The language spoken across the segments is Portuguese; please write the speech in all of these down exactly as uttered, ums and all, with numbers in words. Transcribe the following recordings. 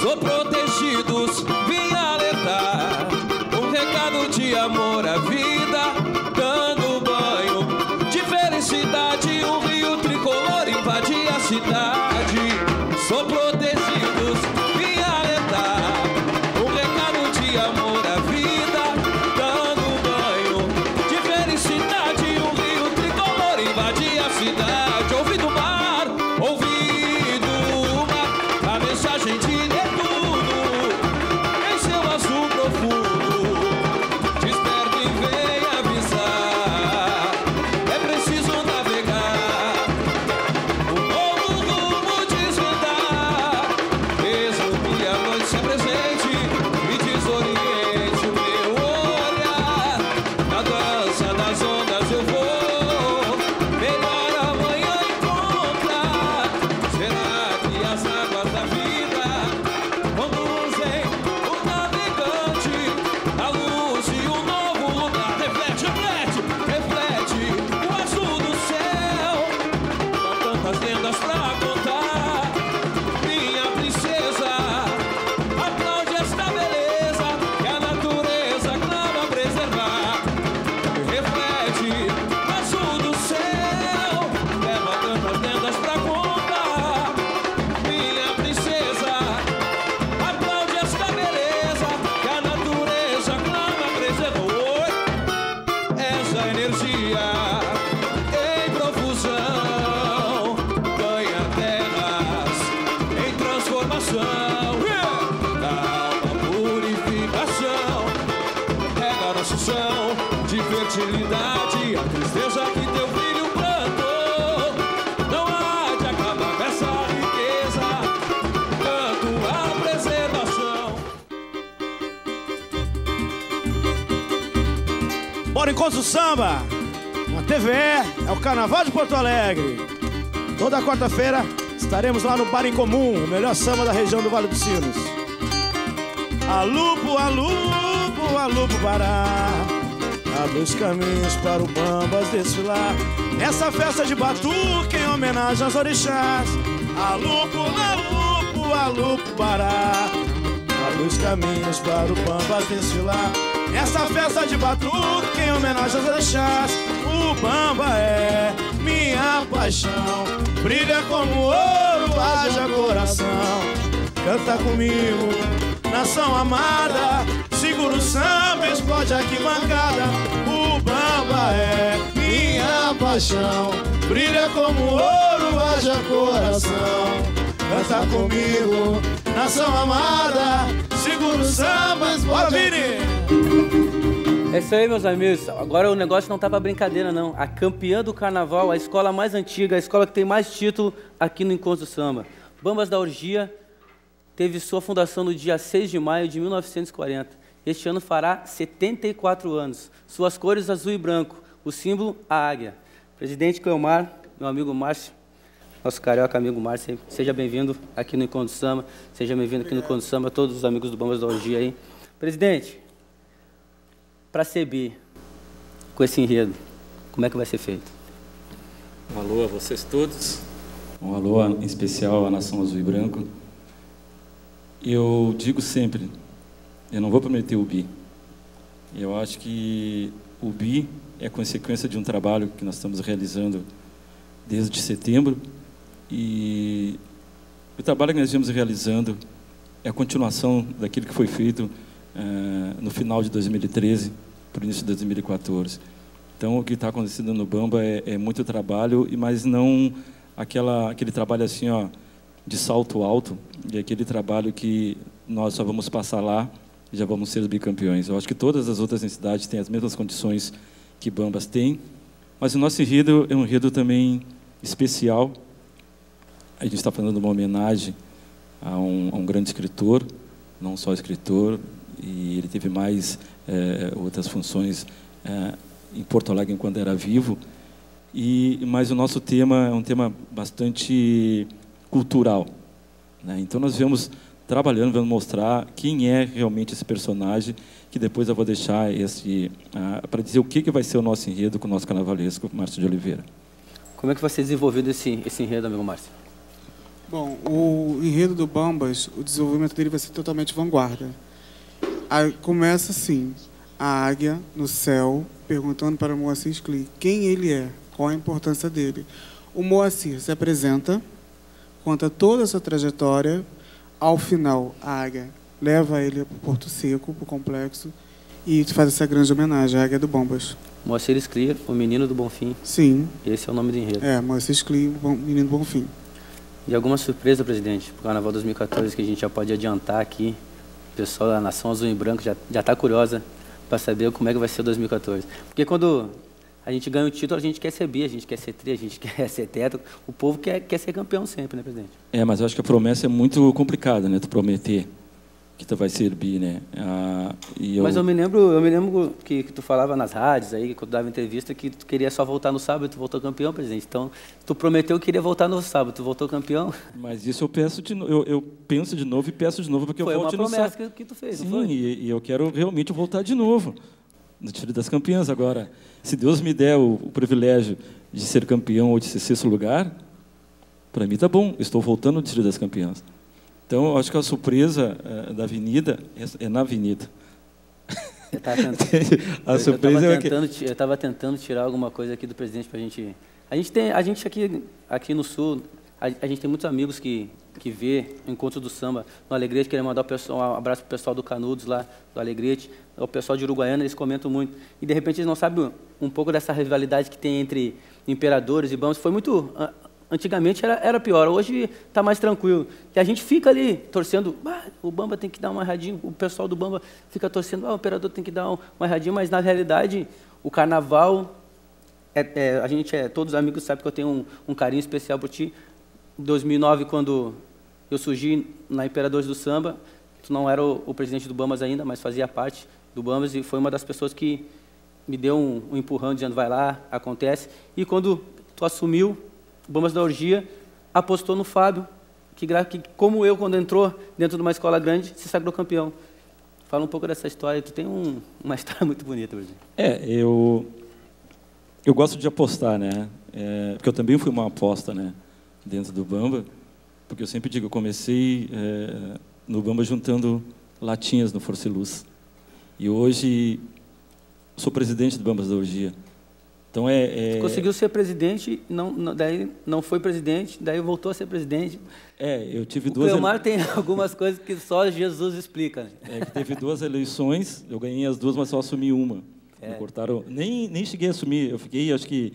sou protegidos, vim alertar. Um recado de amor à vida, dando banho de felicidade. Um rio tricolor invadia a cidade. Sou protegidos, vim alertar. Um recado de amor à vida, dando banho de felicidade. Um rio tricolor invadia a cidade. Ouvi do mar, ouvi do mar, a mensagem de Netuno em seu azul profundo. Desperta e vem avisar, é preciso navegar, o novo rumo desvendar, mesmo que a noite se apresente e desoriente o meu olhar. Na dança das ondas eu vou, melhor amanhã encontrar. Será que as águas da vida conduzem o navegante à luz de um novo lugar? Reflete, reflete, reflete o azul do céu. Há tantas lendas pra contar. Minha princesa, aplaude esta beleza que a natureza clama preservar. Reflete o azul do céu, leva tantas lendas pra contar. Minha princesa, aplaude esta beleza que a natureza clama preservar. Oi, essa energia em profusão ganha terras em transformação. Da alma purificação, rega nosso chão de fertilidade. A tristeza que teu filho plantou não há de acabar com essa riqueza. Canto a preservação. Bora Encontro Samba, na T V E, é o Carnaval de Porto Alegre. Toda quarta-feira estaremos lá no Bar em Comum, o melhor samba da região do Vale dos Sinos. Alupo, alupo, alupo, bará, abre os caminhos para o Bambas desfilar. Nessa festa de batuque em homenagem aos orixás. Alupo, alupo, alupo, bará, abre os caminhos para o Bambas desfilar. Nessa festa de batuque em homenagem aos orixás. O Bamba é minha paixão, brilha como ouro, haja coração. Canta comigo, nação amada, segura o samba, explode a arquibancada. O Bamba é minha paixão, brilha como ouro, haja coração. Canta comigo, nação amada, segura o samba, explode a arquibancada. É isso aí, meus amigos. Agora o negócio não tá pra brincadeira, não. A campeã do carnaval, a escola mais antiga, a escola que tem mais título aqui no Encontro Samba. Bambas da Orgia teve sua fundação no dia seis de maio de mil novecentos e quarenta. Este ano fará setenta e quatro anos. Suas cores azul e branco, o símbolo a águia. Presidente Cleomar, meu amigo Márcio, nosso carioca amigo Márcio, seja bem-vindo aqui no Encontro Samba. Seja bem-vindo aqui no Encontro Samba, todos os amigos do Bambas da Orgia aí. Presidente, para C B, com esse enredo, como é que vai ser feito? Um alô a vocês todos, um alô em especial à Nação Azul e Branco. Eu digo sempre, eu não vou prometer o bi. Eu acho que o bi é consequência de um trabalho que nós estamos realizando desde setembro, e o trabalho que nós estamos realizando é a continuação daquilo que foi feito uh, no final de dois mil e treze, para o início de dois mil e quatorze. Então, o que está acontecendo no Bamba é, é muito trabalho, mas não aquela, aquele trabalho assim, ó, de salto alto, e aquele trabalho que nós só vamos passar lá e já vamos ser os bicampeões. Eu acho que todas as outras entidades têm as mesmas condições que Bambas tem, mas o nosso enredo é um enredo também especial. A gente está fazendo uma homenagem a um, a um grande escritor, não só escritor, e ele teve mais é, outras funções é, em Porto Alegre enquanto era vivo. E mas o nosso tema é um tema bastante cultural, né? Então nós viemos trabalhando, vamos mostrar quem é realmente esse personagem, que depois eu vou deixar esse uh, para dizer o que que vai ser o nosso enredo com o nosso carnavalesco Márcio de Oliveira. Como é que vai ser desenvolvido esse esse enredo, amigo Márcio? Bom, o enredo do Bambas, o desenvolvimento dele vai ser totalmente vanguarda. Aí começa assim, a águia no céu, perguntando para Moacir Scli quem ele é, qual a importância dele. O Moacir se apresenta, conta toda a sua trajetória, ao final a águia leva ele para o Porto Seco, para o complexo, e faz essa grande homenagem à águia do Bambas. Moacir Scli, o menino do Bonfim. Sim. Esse é o nome do enredo. É, Moacir Scli, o menino do Bonfim. E alguma surpresa, presidente, para o Carnaval dois mil e quatorze que a gente já pode adiantar aqui? O pessoal da Nação Azul e Branco já já está curiosa para saber como é que vai ser o dois mil e quatorze. Porque quando a gente ganha o título, a gente quer ser bi, a gente quer ser tri, a gente quer ser teto. O povo quer, quer ser campeão sempre, né, presidente? É, mas eu acho que a promessa é muito complicada, né? Tu prometer que tu vai ser bi, né? Ah, e eu... Mas eu me lembro, eu me lembro que, que tu falava nas rádios aí, quando dava entrevista, que tu queria só voltar no sábado e tu voltou campeão, presidente. Então, tu prometeu que queria voltar no sábado, tu voltou campeão. Mas isso eu peço de novo, eu, eu penso de novo e peço de novo porque Foi eu volte no sábado. Foi uma promessa que, que tu fez, Sim, não foi? E, e eu quero realmente voltar de novo no Tiro das Campeãs. Agora, se Deus me der o, o privilégio de ser campeão ou de ser sexto lugar, para mim tá bom, estou voltando no Tiro das Campeãs. Então, eu acho que a surpresa uh, da avenida é, é na avenida. Eu estava tentando, a surpresa eu é que... eu estava tentando tirar alguma coisa aqui do presidente para a gente... A gente tem, a gente aqui, aqui no Sul, a, a gente tem muitos amigos que, que vê o Encontro do Samba no Alegrete, querem mandar o pessoal, um abraço para o pessoal do Canudos lá, do Alegrete, o pessoal de Uruguaiana, eles comentam muito. E, de repente, eles não sabem um pouco dessa rivalidade que tem entre imperadores e bambas. Foi muito... Antigamente era, era pior, hoje está mais tranquilo. E a gente fica ali torcendo, ah, o Bamba tem que dar uma erradinha, o pessoal do Bamba fica torcendo, ah, o imperador tem que dar um, uma erradinha, mas na realidade o carnaval, é, é, a gente é, todos os amigos sabem que eu tenho um, um carinho especial por ti. Em dois mil e nove, quando eu surgi na Imperadores do Samba, tu não era o, o presidente do Bambas ainda, mas fazia parte do Bambas e foi uma das pessoas que me deu um, um empurrão dizendo, vai lá, acontece. E quando tu assumiu, o Bambas da Orgia apostou no Fábio, que, que, como eu, quando entrou dentro de uma escola grande, se sagrou campeão. Fala um pouco dessa história. Tu tem um, uma história muito bonita, Virgínia. É, eu, eu gosto de apostar, né? É, porque eu também fui uma aposta, né? Dentro do Bamba, porque eu sempre digo, eu comecei é, no Bamba juntando latinhas no Força e Luz. E hoje sou presidente do Bambas da Orgia. Então é, é... Conseguiu ser presidente, não, não, daí não foi presidente, daí voltou a ser presidente. É, eu tive o duas... O Cleomar tem algumas coisas que só Jesus explica. Né? É, que teve duas eleições, eu ganhei as duas, mas só assumi uma. É. Me cortaram... nem, nem cheguei a assumir, eu fiquei, acho que,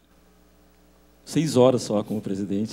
seis horas só como presidente.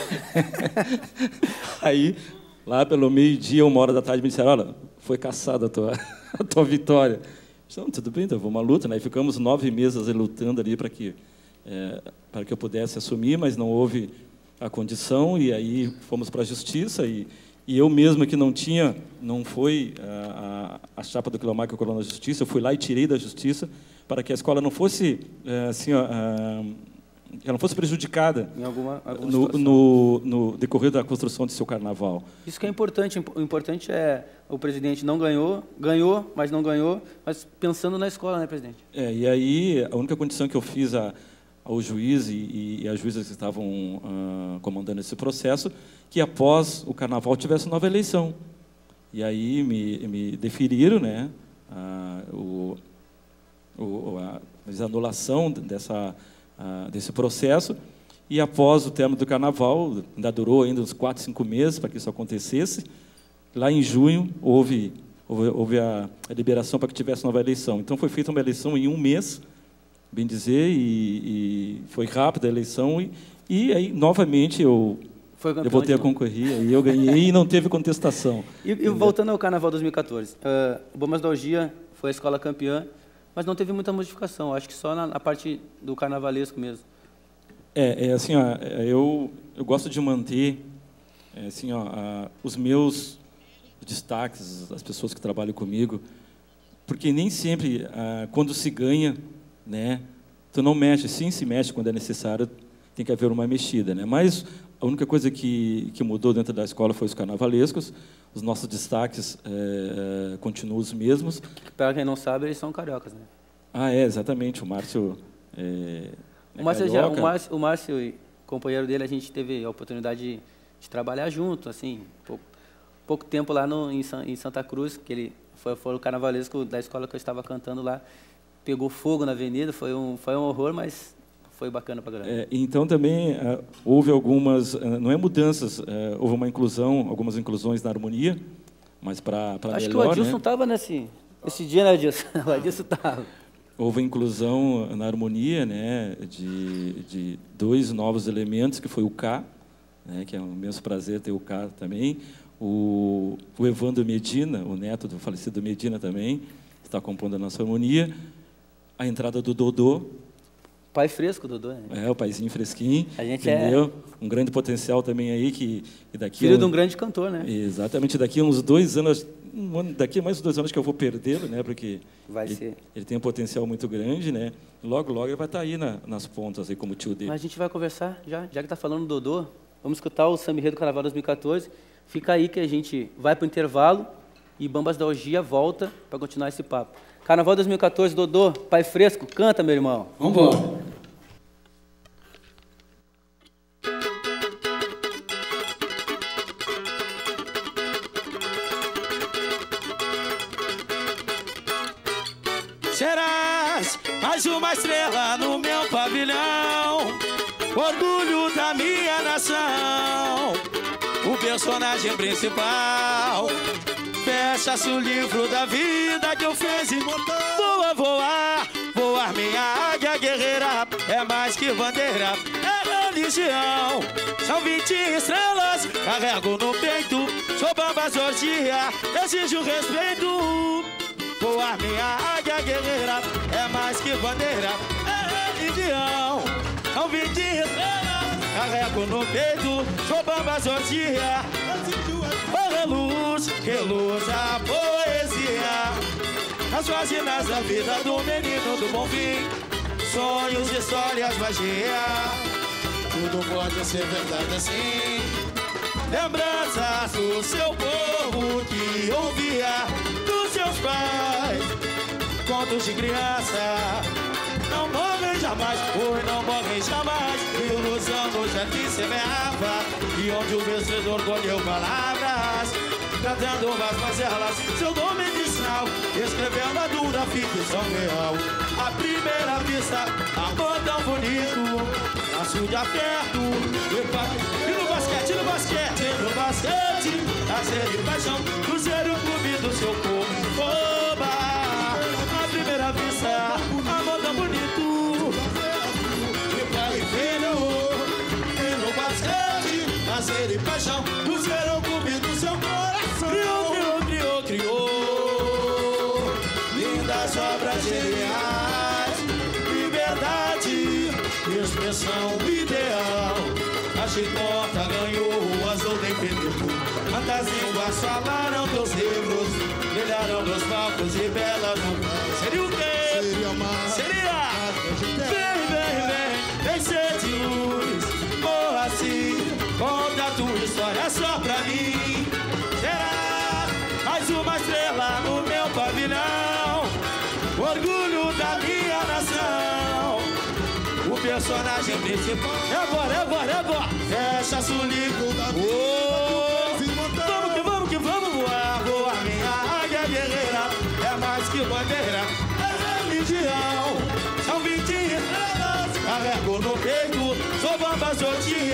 Aí, lá pelo meio-dia, uma hora da tarde, me disseram, olha, foi caçada a tua, a tua vitória. Então, tudo bem, então, foi uma luta, né? E ficamos nove meses lutando ali para que, é, para que eu pudesse assumir, mas não houve a condição, e aí fomos para a justiça, e, e eu mesmo que não tinha, não foi a, a, a chapa do Cleomar que eu colocou na justiça, eu fui lá e tirei da justiça para que a escola não fosse, é, assim, ó, a, ela não fosse prejudicada em alguma, alguma no, no, no decorrer da construção de seu carnaval. Isso que é importante. O importante é o presidente não ganhou, ganhou, mas não ganhou, mas pensando na escola, né, presidente? É, e aí a única condição que eu fiz a, ao juiz e, e às juízas que estavam uh, comandando esse processo, que após o carnaval tivesse nova eleição. E aí me, me deferiram, né, a, o, o, a anulação dessa Uh, desse processo, e após o término do carnaval, ainda durou ainda uns quatro, cinco meses para que isso acontecesse, lá em junho houve, houve, houve a, a liberação para que tivesse nova eleição. Então foi feita uma eleição em um mês, bem dizer, e, e foi rápida a eleição, e, e aí novamente eu, eu voltei a concorrer, e eu ganhei e não teve contestação. E, e voltando ao Carnaval dois mil e quatorze, uh, o Bambas da Orgia foi a escola campeã, mas não teve muita modificação, acho que só na, na parte do carnavalesco mesmo. É, é assim, ó, eu, eu gosto de manter é, assim, ó, a, os meus destaques, as pessoas que trabalham comigo, porque nem sempre, a, quando se ganha, né, tu não mexe, sim se mexe quando é necessário, tem que haver uma mexida, né? Mas a única coisa que, que mudou dentro da escola foi os carnavalescos. Os nossos destaques é, é, continuam os mesmos. Para quem não sabe, eles são cariocas, né? Ah, é, exatamente. O Márcio é, é o, Márcio já, o, Márcio, o Márcio, companheiro dele, a gente teve a oportunidade de, de trabalhar junto, assim, pouco, pouco tempo lá no, em, San, em Santa Cruz, que ele foi, foi o carnavalesco da escola que eu estava cantando lá, pegou fogo na avenida, foi um, foi um horror, mas foi bacana para caramba. É, então também uh, houve algumas, uh, não é mudanças, uh, houve uma inclusão, algumas inclusões na harmonia, mas para melhor, acho que o Adilson né? estava nesse esse dia, né, Adilson? O Adilson estava. Houve inclusão na harmonia, né, de, de dois novos elementos, que foi o K, né, que é um imenso prazer ter o K também, o, o Evandro Medina, o neto do falecido Medina também, está compondo a nossa harmonia, a entrada do Dodô, pai fresco, Dodô, né? É, o paizinho fresquinho. A gente entendeu? é... Um grande potencial também aí, que, que daqui... Filho um... de um grande cantor, né? Exatamente, daqui a uns dois anos, um ano, daqui a mais uns dois anos que eu vou perdê-lo, né? Porque vai ele, ser. ele tem um potencial muito grande, né? Logo, logo ele vai estar aí na, nas pontas, aí como tio dele. Mas a gente vai conversar já, já que está falando do Dodô, vamos escutar o Samba Enredo do Carnaval dois mil e quatorze. Fica aí que a gente vai para o intervalo e Bambas da Orgia volta para continuar esse papo. Carnaval dois mil e quatorze, Dodô, pai fresco, canta, meu irmão. Vamos embora. Serás mais uma estrela no meu pavilhão, orgulho da minha nação, o personagem principal. Fecha-se o livro da vida que eu fiz imortal. Voa, voar, voar minha águia guerreira, é mais que bandeira, é religião. São vinte estrelas, carrego no peito, sou Bambas Orgia, exijo respeito. Voar minha águia guerreira, é mais que bandeira, é religião. São vinte estrelas, carrego no peito, sou Bambas Orgia. Oh, reluz, reluz a poesia, as vazinas da vida do menino do bom fim, sonhos, histórias, magia, tudo pode ser verdade assim. Lembranças do seu povo que ouvia dos seus pais, contos de criança, não morrem jamais, pois não morrem jamais. Ilusão no jardim semeava, e onde o vencedor colheu palavras, cantando vasconcelas, seu dom medicinal, escrevendo a dura ficção real. À primeira vista, amor tão bonito, laço de afeto, e no basquete, no basquete, no basquete, prazer e paixão, cruzeiro clube do seu corpo, oba. À primeira vista, amor tão bonito, e pai e filho, e no basquete, prazer e paixão, cruzeiro clube do seu coração. Criou, criou, criou, criou lindas obras geniais, liberdade, expressão ideal. A chicota ganhou o azul nem perdeu. Quantas línguas falaram teus livros, brilharam nos palcos e belas no... Seria o quê? Seria uma... Seria... Vem, vem, vem, vem ser de luz, morra assim, conta a tua história só pra mim. Será mais uma estrela no meu pavilhão, orgulho da minha nação, o personagem principal. É agora, é agora, é agora. Fecha-se o livro da vida. Oh, vamos que vamos que vamos voar, voar minha águia guerreira, é mais que bandeira, é religião. São vinte estrelas, carrego no peito, sou Bambas Orgia.